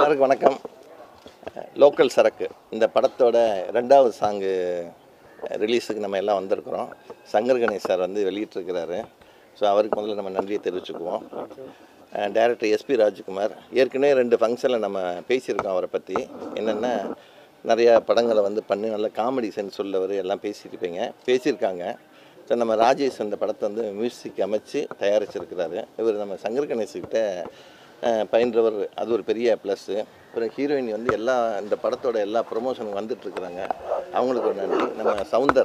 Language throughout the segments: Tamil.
எல்லாருக்கும் வணக்கம். லோக்கல் சரக்கு இந்த படத்தோட 2வது சாங்கு ரிலீஸுக்கு நம்ம எல்லாம் வந்திருக்கிறோம். சங்கர் கணேஷ் சார் வந்து வெளியிட்டிருக்கிறாரு. ஸோ அவருக்கு முதல்ல நம்ம நன்றியை தெரிவிச்சுக்குவோம். டைரக்டர் எஸ்பி ராஜ்குமார் ஏற்கனவே 2 ஃபங்க்ஷனில் நம்ம பேசியிருக்கோம் அவரை பற்றி. என்னென்னா நிறையா படங்களை வந்து பண்ணி நல்ல காமெடி சென்ஸ் உள்ளவர் எல்லாம் பேசியிருக்காங்க. ஸோ நம்ம ராஜேஷ் அந்த படத்தை வந்து மியூசிக் அமைச்சு தயாரிச்சிருக்கிறாரு. இவர் நம்ம சங்கர் கணேஷ்கிட்ட பயின்றவர், அது ஒரு பெரிய ப்ளஸ்ஸு. அப்புறம் ஹீரோயின் வந்து இந்த படத்தோட எல்லா ப்ரொமோஷனும் வந்துட்டுருக்குறாங்க. அவங்களுக்கு ஒரு நன்றி. நம்ம சவுந்தர்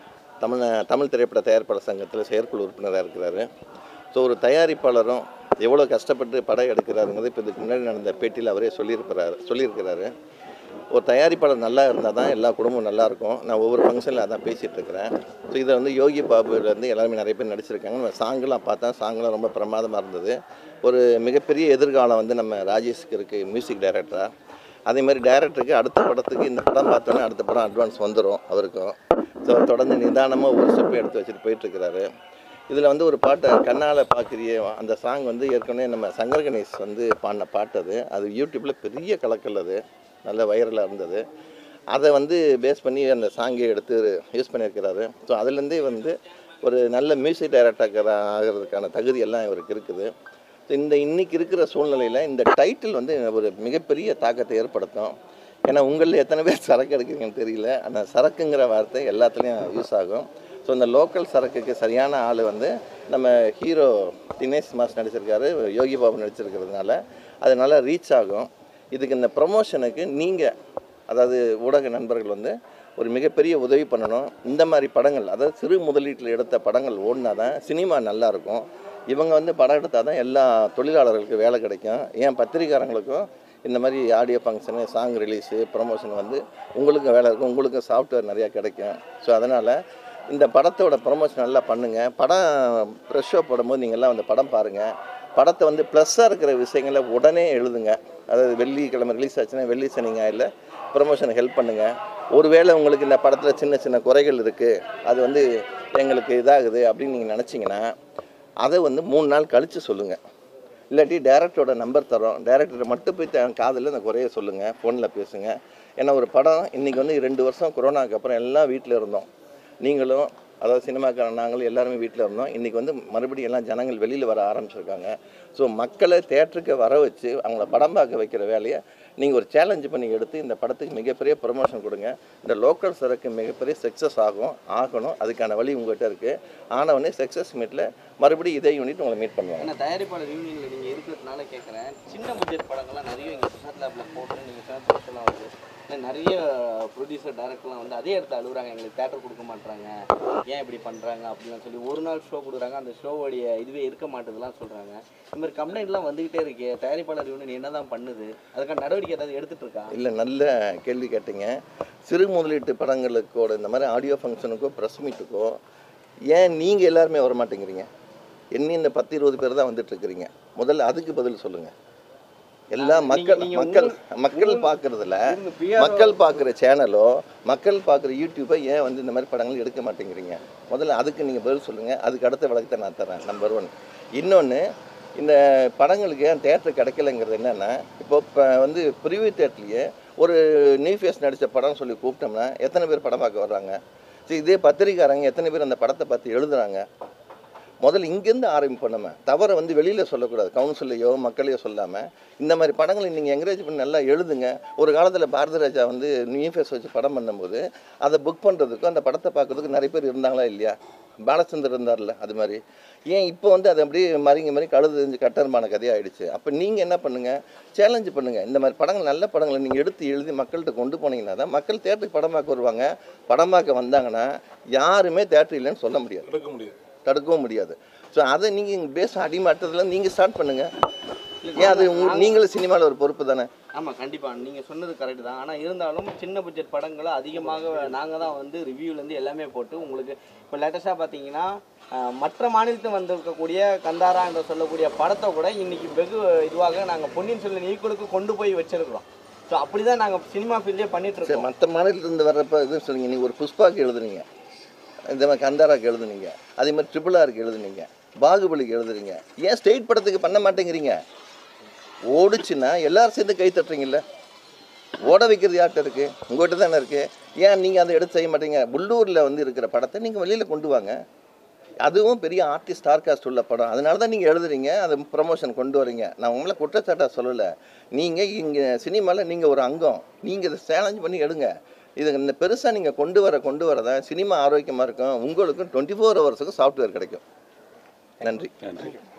தமிழ் திரைப்பட தயாரிப்பாளர் சங்கத்தில் செயற்குழு உறுப்பினராக இருக்கிறாரு. ஸோ ஒரு தயாரிப்பாளரும் எவ்வளோ கஷ்டப்பட்டு படம் எடுக்கிறாருங்கிறது இப்போ இதுக்கு முன்னாடி நடந்த பேட்டியில் அவரே சொல்லியிருக்கிறாரு. ஒரு தயாரிப்பாளர் நல்லா இருந்தால் தான் எல்லா குடும்பமும் நல்லாயிருக்கும். நான் ஒவ்வொரு ஃபங்க்ஷனில் அதான் பேசிகிட்டு இருக்கிறேன். ஸோ இதை வந்து யோகி பாபுலேருந்து எல்லாருமே நிறைய பேர் நடிச்சிருக்காங்க. நம்ம சாங்கெலாம் பார்த்தா சாங்கெலாம் ரொம்ப பிரமாதமாக இருந்தது. ஒரு மிகப்பெரிய எதிர்காலம் வந்து நம்ம ராஜேஷ்க்கு இருக்குது மியூசிக் டைரக்டராக. அதே மாதிரி டைரக்டருக்கு அடுத்த படத்துக்கு இந்த படம் பார்த்தோன்னே அடுத்த படம் அட்வான்ஸ் வந்துடும் அவருக்கும். ஸோ தொடர்ந்து நிதானமாக ஒரு ஸ்டெப்பை எடுத்து வச்சுட்டு போயிட்டுருக்கிறாரு. இதில் வந்து ஒரு பாட்டை கண்ணால் பார்க்குறிய அந்த சாங் வந்து ஏற்கனவே நம்ம சங்கர் கணேஷ் வந்து பாடின பாட்டு. அது யூடியூப்பில் பெரிய கலக்கல், அது நல்ல வைரலாக இருந்தது. அதை வந்து பேஸ் பண்ணி அந்த சாங்கை எடுத்து யூஸ் பண்ணியிருக்கிறாரு. ஸோ அதுலேருந்தே வந்து ஒரு நல்ல மியூசிக் டைரக்டர் ஆகிறதுக்கான தகுதி எல்லாம் இவருக்கு இருக்குது. ஸோ இன்றைக்கி இருக்கிற சூழ்நிலையில் இந்த டைட்டில் வந்து ஒரு மிகப்பெரிய தாக்கத்தை ஏற்படுத்தும். ஏன்னா உங்களில் எத்தனை பேர் சரக்கு எடுக்கிறீங்கன்னு தெரியல. அந்த சரக்குங்கிற வார்த்தை எல்லாத்துலேயும் யூஸ் ஆகும். ஸோ இந்த லோக்கல் சரக்குக்கு சரியான ஆள் வந்து நம்ம ஹீரோ தினேஷ் மாஸ் நடிச்சிருக்காரு, யோகி பாபு நடிச்சிருக்கிறதுனால அது நல்லா ரீச் ஆகும். இதுக்கு இந்த ப்ரொமோஷனுக்கு நீங்கள், அதாவது ஊடக நண்பர்கள் வந்து ஒரு மிகப்பெரிய உதவி பண்ணணும். இந்த மாதிரி படங்கள், அதாவது சிறு முதலீட்டில் எடுத்த படங்கள் ஓடினா தான் சினிமா நல்லாயிருக்கும். இவங்க வந்து படம் எடுத்தால் தான் எல்லா தொழிலாளர்களுக்கும் வேலை கிடைக்கும். ஏன் பத்திரிக்காரங்களுக்கும் இந்த மாதிரி audio function, song release, promotion வந்து உங்களுக்கும் வேலை இருக்கும், உங்களுக்கும் சாஃப்ட்வேர் நிறையா கிடைக்கும். ஸோ அதனால் இந்த படத்தோட ப்ரொமோஷன் நல்லா பண்ணுங்கள். படம் ப்ரெஷ் ஷோ போடும்போது நீங்கள்லாம் அந்த படம் பாருங்கள். படத்தை வந்து ப்ளஸ்ஸாக இருக்கிற விஷயங்களை உடனே எழுதுங்க. அதாவது வெள்ளிக்கிழமை ரிலீஸ் ஆச்சுன்னா வெள்ளி சனி ஞாயிறில் ப்ரொமோஷனுக்கு ஹெல்ப் பண்ணுங்கள். ஒருவேளை உங்களுக்கு இந்த படத்தில் சின்ன சின்ன குறைகள் இருக்குது, அது வந்து எங்களுக்கு இதாகுது அப்படின்னு நீங்கள் நினச்சிங்கன்னா அதை வந்து 3 நாள் கழித்து சொல்லுங்கள். இல்லாட்டி டேரக்டரோட நம்பர் தரோம், டேரக்டரை மட்டும் போய் காதில் அந்த குறைய சொல்லுங்கள், ஃபோனில் பேசுங்க. ஏன்னா ஒரு படம் இன்றைக்கி வந்து 2 வருஷம் கொரோனாவுக்கு அப்புறம் எல்லாம் வீட்டில் இருந்தோம். நீங்களும், அதாவது சினிமாக்காரன் நாங்களும் எல்லாருமே வீட்டில் இருந்தோம். இன்றைக்கி வந்து மறுபடியும் எல்லாம் ஜனங்கள் வெளியில் வர ஆரம்பிச்சிருக்காங்க. ஸோ மக்களை தேட்டருக்கு வர வச்சு அவங்கள படம் பார்க்க வைக்கிற வேலையை நீங்கள் ஒரு சேலஞ்சு பண்ணி எடுத்து இந்த படத்துக்கு மிகப்பெரிய ப்ரொமோஷன் கொடுங்க. இந்த லோக்கல் சரக்கு மிகப்பெரிய சக்ஸஸ் ஆகணும். அதுக்கான வழி உங்கள்கிட்ட இருக்குது. ஆனவொடனே சக்ஸஸ் மீட்டில் மறுபடியும் இதே யூனிட் உங்களை மீட் பண்ணுவாங்க. ஏன்னா தயாரிப்பாளர் யூனியனில் நீங்கள் இருக்கிறதுனால கேட்குறேன். சின்ன பட்ஜெட் படங்கள்லாம் நிறைய இங்கே பிரசாத் லேபில் போட்டு நீங்கள் ஃபேன்ஸ்லாம் வருது. நிறைய ப்ரொடியூசர் டைரக்டர்லாம் வந்து அதே இடத்துல அழுகுறாங்க, எங்களுக்கு தேட்டர் கொடுக்க மாட்டுறாங்க, ஏன் இப்படி பண்ணுறாங்க அப்படின்னு சொல்லி ஒரு நாள் ஷோ கொடுக்குறாங்க, அந்த ஷோவோடைய இதுவே இருக்க மாட்டேதுலாம் சொல்கிறாங்க. இந்த மாதிரி கம்ப்ளைண்ட்லாம் வந்துக்கிட்டே இருக்கே. தயாரிப்பாளர் யூனியன் என்ன தான் பண்ணுது? அதுக்கான நடவடிக்கை ஏதாவது எடுத்துகிட்டு இருக்கா? இல்லை, நல்ல கேள்வி கேட்டீங்க. சிறு முதலீட்டு படங்களுக்கோட இந்த மாதிரி ஆடியோ ஃபங்க்ஷனுக்கோ ப்ரெஸ் மீட்டுக்கோ ஏன் நீங்கள் எல்லாருமே வர மாட்டேங்கிறீங்க? இன்னும் இந்த 10-20 பேர் தான் வந்துட்டுருக்கிறீங்க. முதல்ல அதுக்கு பதில் சொல்லுங்கள். எல்லா மக்கள் பார்க்குறதுல, மக்கள் பார்க்குற சேனலோ, மக்கள் பார்க்குற யூடியூப்பை ஏன் வந்து இந்த மாதிரி படங்கள் எடுக்க மாட்டேங்கிறீங்க? முதல்ல அதுக்கு நீங்கள் பதில் சொல்லுங்கள். அதுக்கு அடுத்த விளக்கத்தை நான் தரேன். நம்பர் 1. இன்னொன்று, இந்த படங்களுக்கு ஏன் தேட்டர் கிடைக்கலைங்கிறது என்னென்னா, இப்போ வந்து ப்ரிவியூ தேட்டர்லேயே ஒரு நியூ ஃபேஸ் நடித்த படம் சொல்லி கூப்பிட்டோம்னா எத்தனை பேர் படம் பார்க்க வர்றாங்க? சரி, இதே பத்திரிக்காரங்க எத்தனை பேர் அந்த படத்தை பார்த்து எழுதுகிறாங்க? முதல்ல இங்கேருந்து ஆரம்பிப்போம். நம்ம தவறை வந்து வெளியில் சொல்லக்கூடாது. கவுன்சிலையோ மக்களையோ சொல்லாமல் இந்த மாதிரி படங்களை நீங்கள் என்கரேஜ் பண்ணி நல்லா எழுதுங்க. ஒரு காலத்தில் பாரதி ராஜா வந்து நியூ ஃபேஸ் வச்சு படம் பண்ணும்போது அதை புக் பண்ணுறதுக்கும் அந்த படத்தை பார்க்குறதுக்கு நிறைய பேர் இருந்தாங்களா இல்லையா? பாலச்சந்தர் இருந்தார்ல, அது மாதிரி. ஏன் இப்போ வந்து அது அப்படியே மறிங்க கழுது கட்டரமான கதையாகிடுச்சு. அப்போ நீங்கள் என்ன பண்ணுங்கள், சேலஞ்சு பண்ணுங்கள். இந்த மாதிரி படங்கள், நல்ல படங்களை நீங்கள் எடுத்து எழுதி மக்கள்கிட்ட கொண்டு போனீங்கன்னா தான் மக்கள் தேட்டருக்கு படம் பார்க்க வருவாங்க. படம் பார்க்க வந்தாங்கன்னா யாருமே தேட்டர் இல்லைன்னு சொல்ல முடியாது, தடுக்கவும் முடியாது. ஸோ அதை நீங்கள் பேச அடிமட்டத்தில் நீங்கள் ஸ்டார்ட் பண்ணுங்கள். ஏன் அது நீங்களும் சினிமாவில் ஒரு பொறுப்பு தானே? ஆமாம், கண்டிப்பாக நீங்கள் சொன்னது கரெக்டு தான். ஆனால் இருந்தாலும் சின்ன பட்ஜெட் படங்களை அதிகமாக நாங்கள் தான் வந்து ரிவ்யூலேருந்து எல்லாமே போட்டு உங்களுக்கு இப்போ லேட்டஸ்ட்டாக பார்த்தீங்கன்னா மற்ற மாநிலத்தில் வந்திருக்கக்கூடிய கந்தாரா என்று சொல்லக்கூடிய படத்தை கூட இன்றைக்கி வெகு இதுவாக நாங்கள் பொன்னியின் செல்வன் ஈக்குவலுக்கு கொண்டு போய் வச்சுருக்கிறோம். ஸோ அப்படி தான் நாங்கள் சினிமா ஃபீல்டே பண்ணிகிட்ருக்கோம். மற்ற மாநிலத்திலேருந்து வர்றப்போ இதுன்னு சொன்னீங்க, நீங்கள் ஒரு புஷ்பாக்கு எழுதுனீங்க, இந்த மாதிரி கந்தாராக்கு எழுதுனீங்க, அதே மாதிரி RRRக்கு எழுதுனீங்க, பாகுபலிக்கு எழுதுறீங்க. ஏன் ஸ்டேட் படத்துக்கு பண்ண மாட்டேங்கிறீங்க? ஓடுச்சுன்னா எல்லாரும் சேர்ந்து கை தட்டுறீங்கல்ல. ஓட வைக்கிறது யார்கிட்ட இருக்குது? உங்கள்கிட்ட தானே இருக்குது. ஏன் நீங்கள் அதை எடுத்து செய்ய மாட்டீங்க? புல்லூரில் வந்து இருக்கிற படத்தை நீங்கள் வெளியில் கொண்டு வாங்க. அதுவும் பெரிய ஆர்டிஸ்ட் ஸ்டார் காஸ்ட் உள்ள படம். அதனால தான் நீங்கள் எழுதுறீங்க, அதை ப்ரமோஷன் கொண்டு வரீங்க. நான் உங்களை குற்றச்சாட்டாக சொல்லலை. நீங்கள் இங்கே சினிமாவில் நீங்கள் ஒரு அங்கம். நீங்கள் இதை சேலஞ்ச் பண்ணி எடுங்க. இது இந்த பெருசாக நீங்கள் கொண்டு வர தான் சினிமா ஆரோக்கியமாக இருக்கும். உங்களுக்கும் 24 ஹவர்ஸுக்கு சாஃப்ட்வேர் கிடைக்கும். நன்றி.